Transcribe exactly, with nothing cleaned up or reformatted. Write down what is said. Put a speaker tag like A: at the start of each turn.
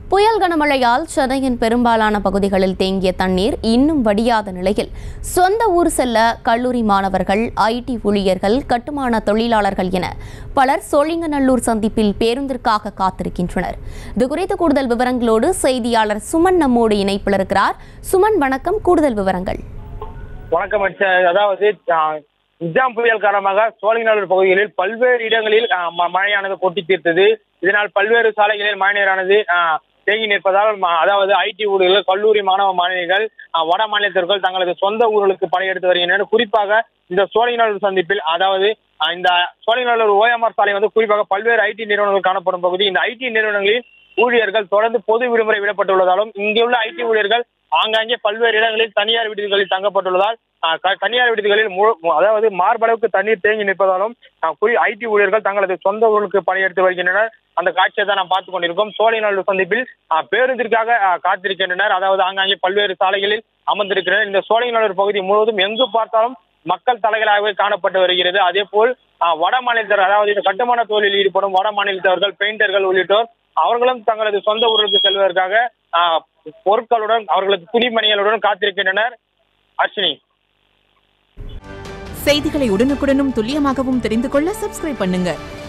A: புயல் கனமழையால் சென்னையின் பெரும்பாலான பகுதிகளில் தேங்கிய தண்ணீர் இன்னும் வடியாத நிலையில் சொந்த ஊர் செல்ல கல்லூரி மாணவர்கள், ஐடி ஊழியர்கள், கட்டுமான தொழிலாளர்கள் என பலர் சோழிங்கநல்லூர் சந்திப்பில் பேருந்திற்காக காத்திருக்கின்றனர். இதுகுறித்த கூடுதல் விவரங்களோடு செய்தியாளர் சுமன் நம்மோடு இணைப்பில் இருக்கிறார். சுமன், வணக்கம். கூடுதல் விவரங்கள்.
B: வணக்கம். அதாவது நிஜாம் புயல் காரணமாக சோழிங்கநல்லூர் பகுதிகளில் பல்வேறு இடங்களில் மழையானது கொட்டி தீர்த்தது. இதனால் பல்வேறு சாலைகளில் மழைநீரானது தேங்கி நிற்பதால் அதாவது ஐடி ஊழியர்கள், கல்லூரி மாணவ மாணவிகள், வட மாநிலத்தவர்கள் தங்களது சொந்த ஊர்களுக்கு படையெடுத்து வருகின்றனர். குறிப்பாக இந்த சோழிங்கநல்லூர் சந்திப்பில், அதாவது இந்த சோழிங்கநல்லூர் ஓஎம்ஆர் சாலை வந்து குறிப்பாக பல்வேறு ஐடி நிறுவனங்கள் காணப்படும் பகுதி. இந்த ஐடி நிறுவனங்களில் ஊழியர்கள் தொடர்ந்து பொது விடுமுறை விடப்பட்டுள்ளதாலும் இங்குள்ள ஐடி ஊழியர்கள் ஆங்காங்கே பல்வேறு இடங்களில் தனியார் விடுதிகளில் தங்கப்பட்டுள்ளதால் தனியார் விடுதிகளில் அதாவது மார்பளவுக்கு தண்ணீர் தேங்கி நிற்பதாலும் ஐடி ஊழியர்கள் தங்களது சொந்த ஊர்களுக்கு பணியெடுத்து வருகின்றனர். அந்த காட்சியை தான் நாம் பார்த்துக் கொண்டிருக்கோம். சோழிங்கநல்லூர் சந்திப்பில் பேருந்திற்காக காத்திருக்கின்றனர். அதாவது ஆங்காங்கே பல்வேறு சாலைகளில் அமர்ந்திருக்கின்றனர். இந்த சோழிங்கநல்லூர் பகுதி முழுவதும் எங்கு பார்த்தாலும் மக்கள் தலைகளாகவே காணப்பட்டு வருகிறது. அதே போல் வட மாநிலத்தவர், அதாவது இந்த கட்டுமான தொழிலில் ஈடுபடும் வட மாநிலத்தவர்கள், பெயிண்டர்கள் உள்ளிட்டோர் அவர்களும் தங்களது சொந்த ஊருக்கு செல்வதற்காக பொருட்களுடன், அவர்களுக்கு துணிமணிகளுடன் காத்திருக்கின்றனர். அர்ஷினி,
C: செய்திகளை உடனுக்குடனும் துல்லியமாகவும் தெரிந்து கொள்ள சப்ஸ்கிரைப் பண்ணுங்க.